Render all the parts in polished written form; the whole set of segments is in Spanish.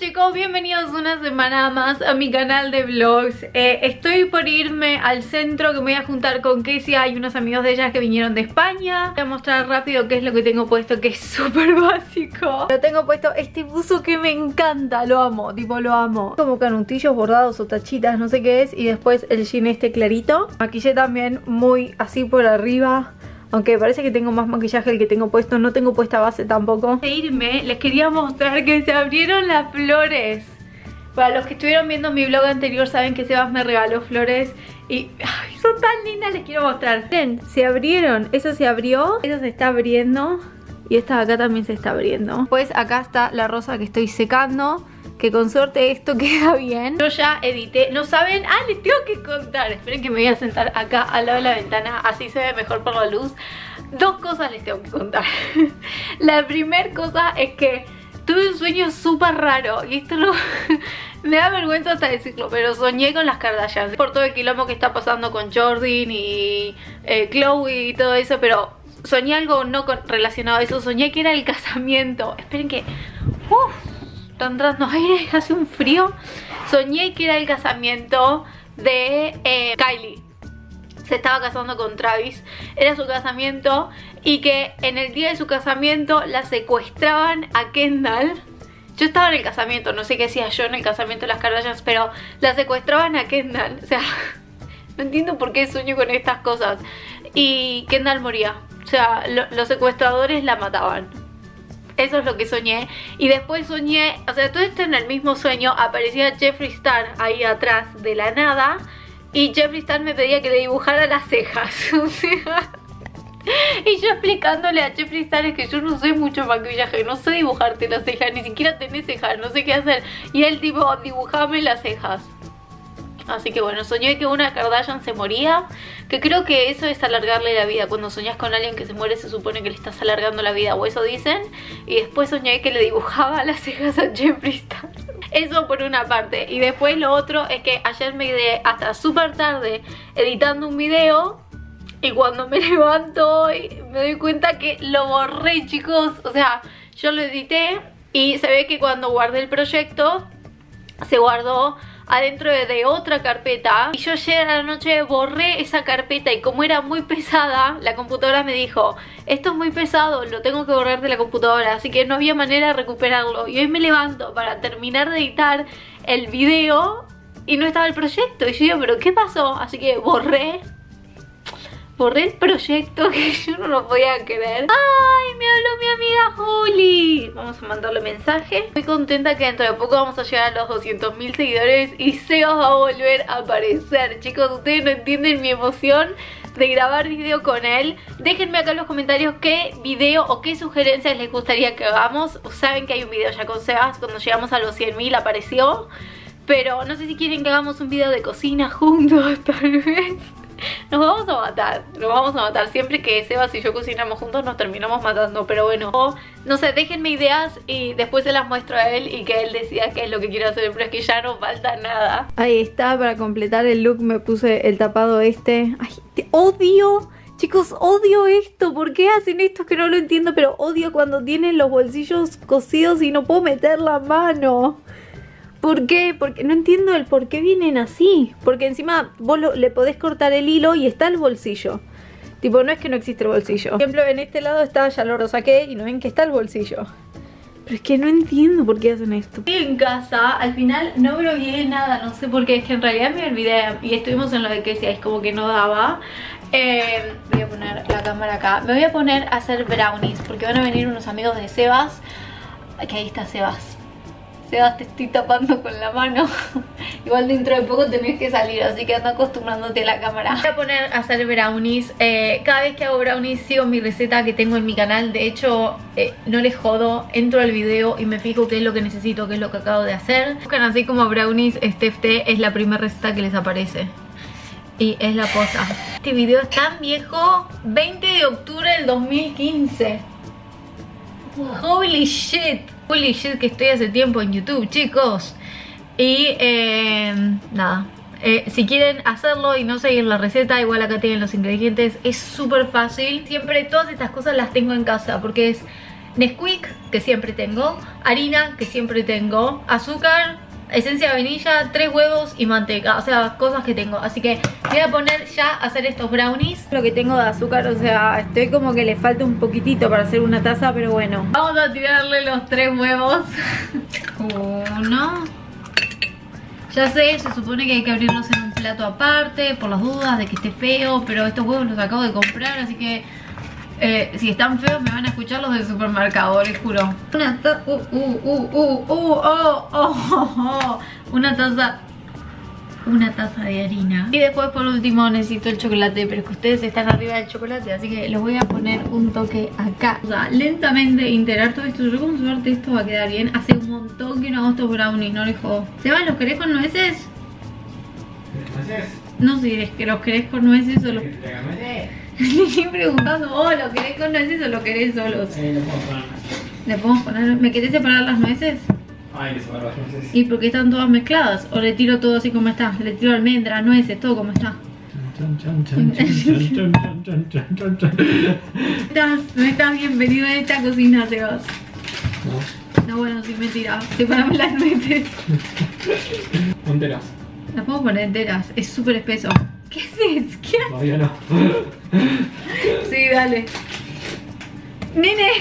chicos, bienvenidos una semana más a mi canal de vlogs. Estoy por irme al centro, que me voy a juntar con Kesia y unos amigos de ellas que vinieron de España. Voy a mostrar rápido qué es lo que tengo puesto, que es súper básico. Lo tengo puesto este buzo que me encanta, lo amo, tipo lo amo. Como canutillos bordados o tachitas, no sé qué es. Y después el jean este clarito. Maquillé también muy así por arriba, aunque parece que tengo más maquillaje el que tengo puesto. No tengo puesta base tampoco. Antes de irme, les quería mostrar que se abrieron las flores. Para los que estuvieron viendo mi vlog anterior saben que Sebas me regaló flores y ay, son tan lindas, les quiero mostrar. Miren, se abrieron, eso se abrió, eso se está abriendo y esta de acá también se está abriendo. Pues acá está la rosa que estoy secando, que con suerte esto queda bien. Yo ya edité, ¿no saben? Ah, les tengo que contar. Esperen que me voy a sentar acá al lado de la ventana, así se ve mejor por la luz. Dos cosas les tengo que contar. La primera cosa es que tuve un sueño súper raro y esto no... me da vergüenza hasta decirlo, pero soñé con las Kardashians. Por todo el quilombo que está pasando con Jordan y Khloe y todo eso, pero soñé algo no relacionado a eso. Soñé que era el casamiento. Esperen que... está entrando aire, hace un frío. Soñé que era el casamiento de Kylie. Se estaba casando con Travis. Era su casamiento. Y que en el día de su casamiento la secuestraban a Kendall. Yo estaba en el casamiento, no sé qué hacía yo en el casamiento de las Kardashians, pero la secuestraban a Kendall. O sea, no entiendo por qué sueño con estas cosas. Y Kendall moría. O sea, los secuestradores la mataban. Eso es lo que soñé. Y después soñé, o sea, todo esto en el mismo sueño. Aparecía Jeffree Star ahí atrás de la nada. Y Jeffree Star me pedía que le dibujara las cejas. O sea... y yo explicándole a Jeffree Star es que yo no sé mucho maquillaje, no sé dibujarte las cejas, ni siquiera tenés cejas, no sé qué hacer. Y él tipo, dibujame las cejas. Así que bueno, soñé que una Kardashian se moría, que creo que eso es alargarle la vida. Cuando soñás con alguien que se muere se supone que le estás alargando la vida, o eso dicen. Y después soñé que le dibujaba las cejas a Jeffree Star. Eso por una parte. Y después lo otro es que ayer me quedé hasta súper tarde editando un video. Y cuando me levanto me doy cuenta que lo borré, chicos. O sea, yo lo edité y se ve que cuando guardé el proyecto se guardó adentro de otra carpeta. Y yo ayer a la noche borré esa carpeta y como era muy pesada, la computadora me dijo: esto es muy pesado, lo tengo que borrar de la computadora. Así que no había manera de recuperarlo. Y hoy me levanto para terminar de editar el video y no estaba el proyecto. Y yo digo, ¿pero qué pasó? Así que borré el proyecto, que yo no lo podía creer. ¡Ay! Me habló mi amiga Juli. Vamos a mandarle mensaje. Muy contenta que dentro de poco vamos a llegar a los 200.000 seguidores y Sebas va a volver a aparecer. Chicos, ustedes no entienden mi emoción de grabar video con él. Déjenme acá en los comentarios qué video o qué sugerencias les gustaría que hagamos. Saben que hay un video ya con Sebas, cuando llegamos a los 100.000 apareció. Pero no sé si quieren que hagamos un video de cocina juntos, tal vez. Nos vamos a matar. Siempre que Sebas y yo cocinamos juntos nos terminamos matando. Pero bueno, no sé, déjenme ideas y después se las muestro a él y que él decida qué es lo que quiere hacer. Pero es que ya no falta nada. Ahí está, para completar el look me puse el tapado este. Ay, te odio. Chicos, odio esto. ¿Por qué hacen esto? Que no lo entiendo, pero odio cuando tienen los bolsillos cosidos y no puedo meter la mano. ¿Por qué? Porque no entiendo el por qué vienen así. Porque encima vos le podés cortar el hilo y está el bolsillo. Tipo, no es que no existe el bolsillo. Por ejemplo, en este lado está, ya lo saqué y no ven que está el bolsillo. Pero es que no entiendo por qué hacen esto. Estoy en casa, al final no me olvidé nada, no sé por qué. Es que en realidad me olvidé y estuvimos en lo de que decía, es como que no daba. Voy a poner la cámara acá. Me voy a poner a hacer brownies porque van a venir unos amigos de Sebas. Que ahí está Sebas. Sebas, te estoy tapando con la mano. Igual dentro de poco tenés que salir, así que anda acostumbrándote a la cámara. Voy a poner a hacer brownies. Cada vez que hago brownies sigo mi receta que tengo en mi canal. De hecho, no les jodo, entro al video y me fijo qué es lo que necesito, qué es lo que acabo de hacer. Buscan así como brownies Steph T, es la primera receta que les aparece. Y es la posta. Este video es tan viejo, 20 de octubre del 2015. Holy shit. Holy shit que estoy hace tiempo en YouTube, chicos. Y nada, si quieren hacerlo y no seguir la receta, igual acá tienen los ingredientes. Es súper fácil. Siempre todas estas cosas las tengo en casa porque es Nesquik, que siempre tengo, harina, que siempre tengo, azúcar, esencia de vainilla, 3 huevos y manteca, o sea, cosas que tengo. Así que voy a poner ya a hacer estos brownies. Lo que tengo de azúcar, o sea, estoy como que le falta un poquitito para hacer una taza, pero bueno. Vamos a tirarle los 3 huevos. 1. Ya sé, se supone que hay que abrirlos en un plato aparte, por las dudas de que esté feo, pero estos huevos los acabo de comprar, así que si están feos me van a escuchar los del supermercado, les juro. Una taza de harina. Y después por último necesito el chocolate, pero es que ustedes están arriba del chocolate, así que les voy a poner un toque acá. O sea, lentamente integrar todo esto. Yo con suerte esto va a quedar bien. Hace un montón que no hago estos brownies, no les jodo. ¿Seba, los querés con nueces? ¿Nueces? No sé si los querés con nueces o los... Le estoy preguntando, oh, ¿lo querés con nueces o lo querés solos? Le puedo poner. ¿Le podemos poner? ¿Me querés separar las nueces? Hay que separar las nueces. ¿Y por qué están todas mezcladas? ¿O le tiro todo así como está? Le tiro almendras, nueces, todo como está. No estás bienvenido a esta cocina, Sebas. No, bueno, sí, mentira. Separame las nueces. Enteras. Las puedo poner enteras, es súper espeso. ¿Qué haces? ¿Qué haces? Todavía no. Sí, dale. Nene.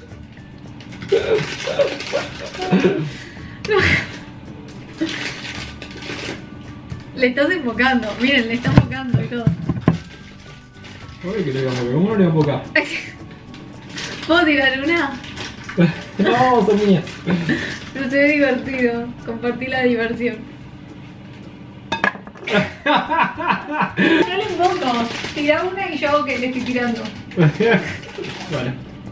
Le estás enfocando, miren, le está enfocando y todo. Oye, que le digo, porque uno le enfoca. ¿Puedo tirar una? No, son mías. Pero se ve divertido, compartí la diversión. No le enfoco, tira una y yo hago que le estoy tirando. Vale.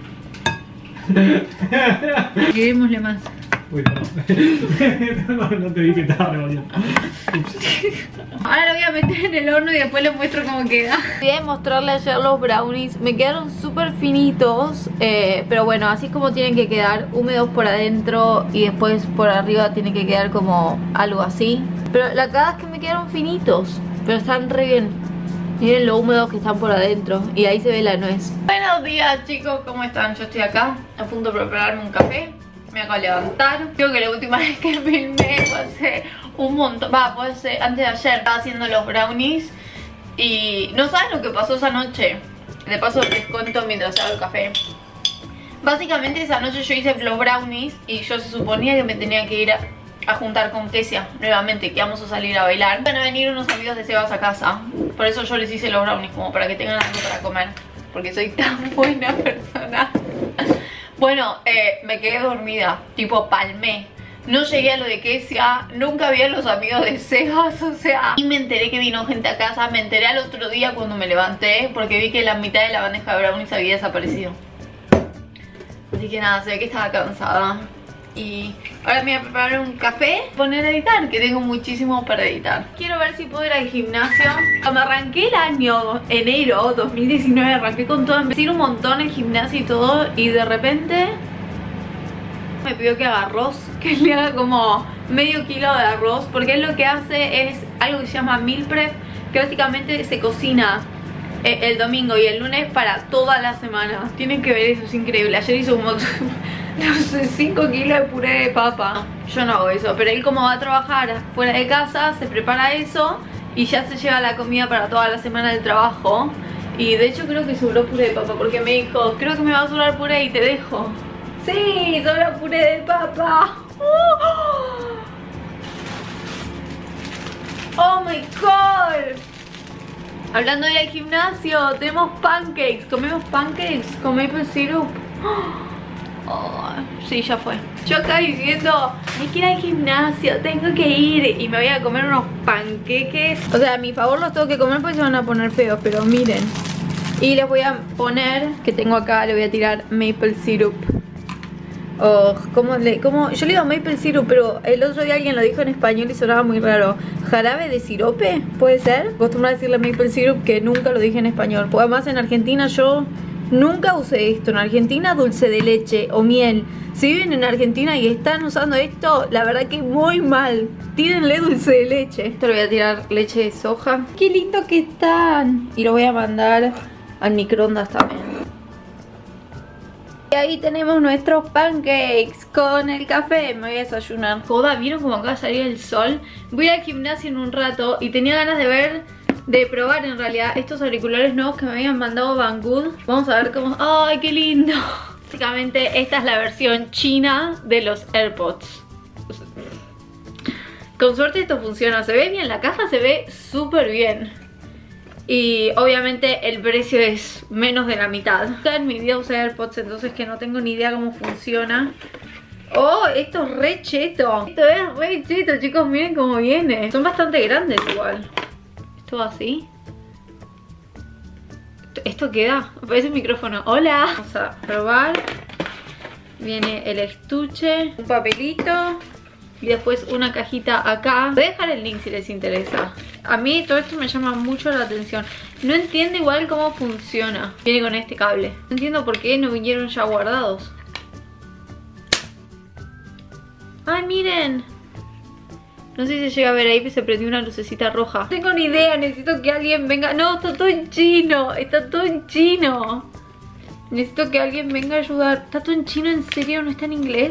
Tirémosle más. Uy, perdón. No te vi que estaba revolviendo. Ahora lo voy a meter en el horno y después les muestro cómo queda. Voy a mostrarle ayer los brownies. Me quedaron súper finitos, pero bueno, así es como tienen que quedar, húmedos por adentro y después por arriba tiene que quedar como algo así. Pero la cagada es que me quedaron finitos, pero están re bien. Miren lo húmedos que están por adentro y ahí se ve la nuez. Buenos días, chicos, ¿cómo están? Yo estoy acá a punto de prepararme un café. Me acabo de levantar. Creo que la última vez que filmé fue hace un montón. Fue hace, antes de ayer. Estaba haciendo los brownies y no saben lo que pasó esa noche. De paso les cuento mientras hago el café. Básicamente esa noche yo hice los brownies y yo se suponía que me tenía que ir a juntar con Kesia nuevamente, que vamos a salir a bailar. Van a venir unos amigos de Sebas a casa. Por eso yo les hice los brownies, como para que tengan algo para comer, porque soy tan buena persona. Bueno, me quedé dormida, tipo palmé. No llegué a lo de Kesia, nunca vi a los amigos de Sebas, o sea. Y me enteré que vino gente a casa, me enteré al otro día cuando me levanté, porque vi que la mitad de la bandeja de brownies había desaparecido. Así que nada, se ve que estaba cansada. Y ahora me voy a preparar un café, poner a editar, que tengo muchísimo para editar. Quiero ver si puedo ir al gimnasio. Cuando arranqué el año, enero 2019, arranqué con todo, empecé a ir un montón al gimnasio y todo. Y de repente me pidió que haga arroz, que le haga como medio kilo de arroz, porque él lo que hace es algo que se llama meal prep, que básicamente se cocina el domingo y el lunes para toda la semana. Tienen que ver eso, es increíble. Ayer hizo como no sé, 5 kilos de puré de papa. Yo no hago eso, pero él como va a trabajar fuera de casa, se prepara eso y ya se lleva la comida para toda la semana del trabajo. Y de hecho creo que sobró puré de papa, porque me dijo, creo que me va a sobrar puré y te dejo. Sí, sobra puré de papa. Oh my god. Hablando de ir al gimnasio, tenemos pancakes. Comemos pancakes con maple syrup. Oh, sí, ya fue. Yo acá diciendo, hay que ir al gimnasio, tengo que ir. Y me voy a comer unos panqueques. O sea, a mi favor los tengo que comer porque se van a poner feos, pero miren. Y les voy a poner, que tengo acá, le voy a tirar maple syrup. Oh, yo le digo maple syrup, pero el otro día alguien lo dijo en español y sonaba muy raro. ¿Jarabe de sirope? ¿Puede ser? Acostumbro a decirle maple syrup, que nunca lo dije en español. Porque además en Argentina yo nunca usé esto. En Argentina dulce de leche o miel. Si viven en Argentina y están usando esto, la verdad que muy mal. Tírenle dulce de leche. Esto le voy a tirar leche de soja. ¡Qué lindo que están! Y lo voy a mandar al microondas también. Y ahí tenemos nuestros pancakes con el café. Me voy a desayunar. Joda, ¿vieron cómo acaba de salir el sol? Voy al gimnasio en un rato y tenía ganas de probar en realidad estos auriculares nuevos que me habían mandado Banggood. Vamos a ver cómo... ¡Ay, qué lindo! Básicamente esta es la versión china de los AirPods. Con suerte esto funciona. Se ve bien, la caja se ve súper bien. Y obviamente el precio es menos de la mitad. En mi vida usé AirPods, entonces que no tengo ni idea cómo funciona. Oh, esto es re cheto. Esto es re cheto, chicos, miren cómo viene. Son bastante grandes igual. Esto va así. Esto queda. Aparece el micrófono. Hola. Vamos a probar. Viene el estuche, un papelito y después una cajita acá. Voy a dejar el link si les interesa. A mí todo esto me llama mucho la atención. No entiendo igual cómo funciona. Viene con este cable. No entiendo por qué no vinieron ya guardados. ¡Ay, miren! No sé si se llega a ver ahí, pero se prendió una lucecita roja. No tengo ni idea, necesito que alguien venga. No, está todo en chino. Está todo en chino. Necesito que alguien venga a ayudar. ¿Está todo en chino? ¿En serio? ¿No está en inglés?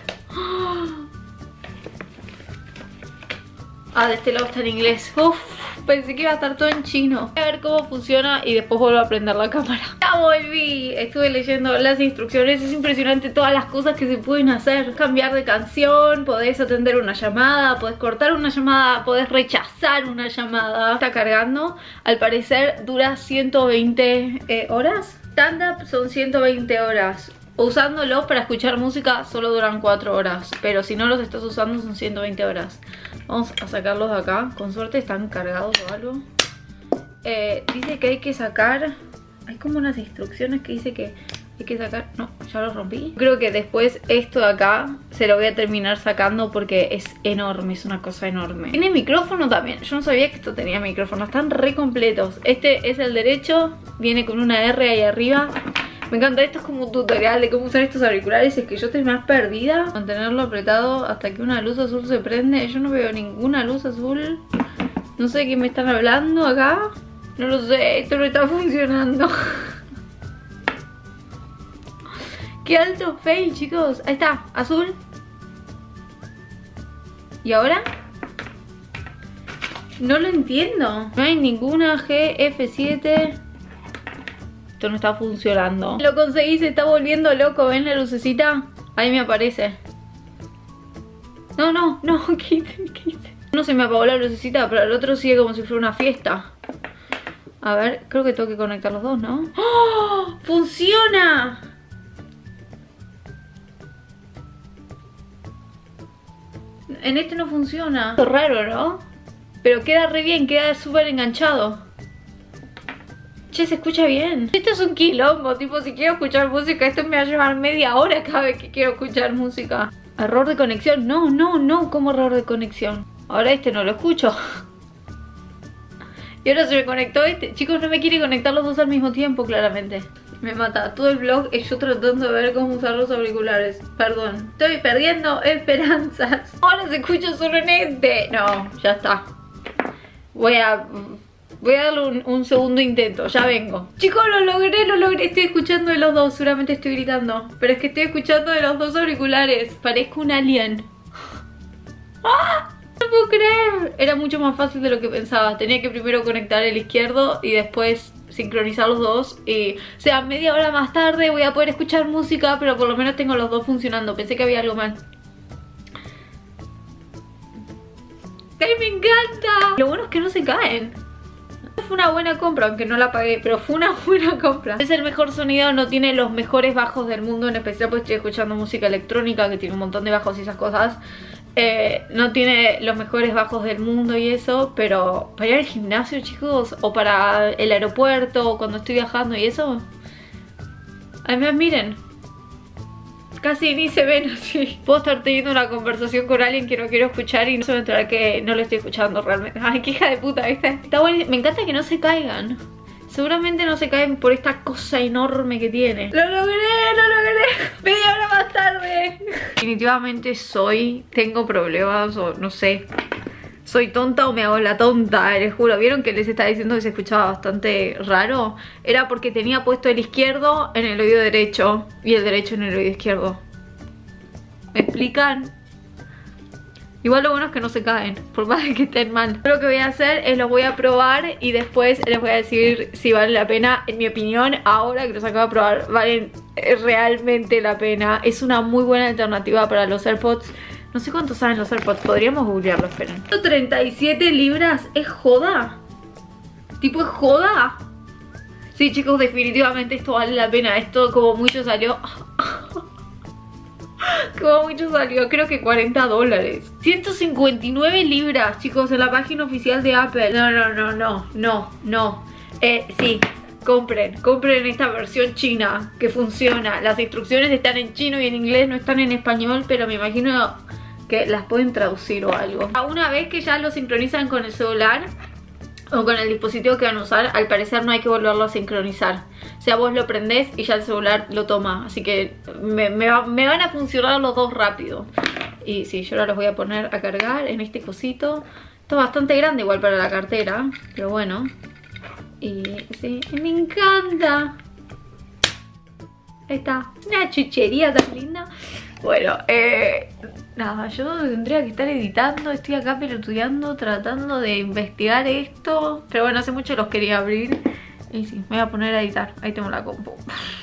Ah, de este lado está en inglés. Uf, pensé que iba a estar todo en chino. Voy a ver cómo funciona y después vuelvo a prender la cámara. ¡Ya volví! Estuve leyendo las instrucciones. Es impresionante todas las cosas que se pueden hacer. Cambiar de canción, podés atender una llamada, podés cortar una llamada, podés rechazar una llamada. Está cargando. Al parecer dura 120 horas. Stand-up son 120 horas. Usándolo para escuchar música solo duran 4 horas. Pero si no los estás usando son 120 horas. Vamos a sacarlos de acá. Con suerte están cargados o algo. Dice que hay que sacar... Hay como unas instrucciones que dice que hay que sacar... No, ya lo rompí. Creo que después esto de acá se lo voy a terminar sacando porque es enorme. Es una cosa enorme. Tiene micrófono también. Yo no sabía que esto tenía micrófono. Están re completos. Este es el derecho. Viene con una R ahí arriba. Me encanta, esto es como un tutorial de cómo usar estos auriculares. Es que yo estoy más perdida. Mantenerlo apretado hasta que una luz azul se prende. Yo no veo ninguna luz azul. No sé de qué me están hablando acá. No lo sé, esto no está funcionando. Qué alto fail, chicos. Ahí está, azul. ¿Y ahora? No lo entiendo. No hay ninguna GF7. Esto no está funcionando. Lo conseguí, se está volviendo loco. ¿Ven la lucecita? Ahí me aparece. No, ¿qué hice? No se me apagó la lucecita, pero el otro sigue como si fuera una fiesta. A ver, creo que tengo que conectar los dos, ¿no? ¡Oh! ¡Funciona! En este no funciona. Es raro, ¿no? Pero queda re bien, queda súper enganchado. Che, se escucha bien. Esto es un quilombo, tipo, si quiero escuchar música, esto me va a llevar media hora cada vez que quiero escuchar música. Error de conexión. No, ¿cómo error de conexión? Ahora este no lo escucho. Y ahora se me conectó este. Chicos, no me quiere conectar los dos al mismo tiempo, claramente. Me mata. Todo el vlog es yo tratando de ver cómo usar los auriculares. Perdón. Estoy perdiendo esperanzas. Ahora se escucha solo en este. No, ya está. Voy a darle un segundo intento, ya vengo. Chicos, lo logré, estoy escuchando de los dos. Seguramente estoy gritando, pero es que estoy escuchando de los dos auriculares. Parezco un alien. ¡Ah! No puedo creer. Era mucho más fácil de lo que pensaba. Tenía que primero conectar el izquierdo y después sincronizar los dos. Y, o sea, media hora más tarde voy a poder escuchar música, pero por lo menos tengo los dos funcionando. Pensé que había algo mal. ¡Ay, me encanta! Lo bueno es que no se caen. Fue una buena compra, aunque no la pagué, pero fue una buena compra. Es el mejor sonido, no tiene los mejores bajos del mundo. En especial pues estoy escuchando música electrónica que tiene un montón de bajos y esas cosas. No tiene los mejores bajos del mundo y eso, pero para ir al gimnasio, chicos, o para el aeropuerto, o cuando estoy viajando y eso, además miren, casi ni se ven así. Puedo estar teniendo una conversación con alguien que no quiero escuchar y no se va a enterar que no lo estoy escuchando realmente. Ay, qué hija de puta, ¿viste? Está bueno. Me encanta que no se caigan. Seguramente no se caen por esta cosa enorme que tiene. ¡Lo logré! Media hora más tarde. Definitivamente tengo problemas, o no sé, ¿Soy tonta o me hago la tonta? Les juro, ¿vieron que les estaba diciendo que se escuchaba bastante raro? Era porque tenía puesto el izquierdo en el oído derecho y el derecho en el oído izquierdo. ¿Me explican? Igual lo bueno es que no se caen, por más de que estén mal. Lo que voy a hacer es los voy a probar y después les voy a decir si vale la pena. En mi opinión, ahora que los acabo de probar, valen realmente la pena. Es una muy buena alternativa para los AirPods. No sé cuánto salen los AirPods, podríamos googlearlo, esperen. 37 libras, ¿es joda? ¿Tipo es joda? Sí, chicos, definitivamente esto vale la pena. Esto como mucho salió... Como mucho salió, creo que $40. 159 libras, chicos, en la página oficial de Apple. No. Sí, compren esta versión china que funciona. Las instrucciones están en chino y en inglés, no están en español, pero me imagino que las pueden traducir o algo. Una vez que ya lo sincronizan con el celular o con el dispositivo que van a usar, al parecer no hay que volverlo a sincronizar. O sea, vos lo prendés y ya el celular lo toma. Así que me van a funcionar los dos rápido. Y sí, yo ahora los voy a poner a cargar en este cosito. Esto es bastante grande igual para la cartera, pero bueno. Y sí, me encanta. Ahí está, una chuchería tan linda. Bueno, nada, yo tendría que estar editando. Estoy acá pelotudeando, tratando de investigar esto. Pero bueno, hace mucho los quería abrir. Y sí, me voy a poner a editar. Ahí tengo la compu.